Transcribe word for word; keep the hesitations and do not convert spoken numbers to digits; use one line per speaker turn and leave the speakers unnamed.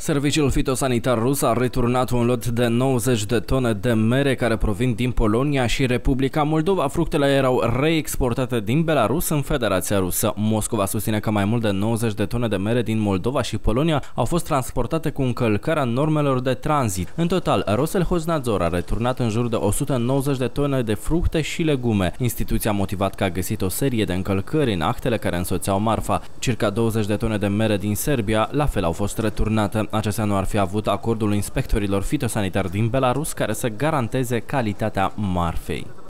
Serviciul fitosanitar rus a returnat un lot de nouăzeci de tone de mere care provin din Polonia și Republica Moldova. Fructele erau reexportate din Belarus în Federația Rusă. Moscova susține că mai mult de nouăzeci de tone de mere din Moldova și Polonia au fost transportate cu încălcarea normelor de tranzit. În total, Roselhoznádzor a returnat în jur de o sută nouăzeci de tone de fructe și legume. Instituția a motivat că a găsit o serie de încălcări în actele care însoțeau marfa. Circa douăzeci de tone de mere din Serbia la fel au fost returnate. Acestea nu ar fi avut acordul inspectorilor fitosanitari din Belarus care să garanteze calitatea marfei.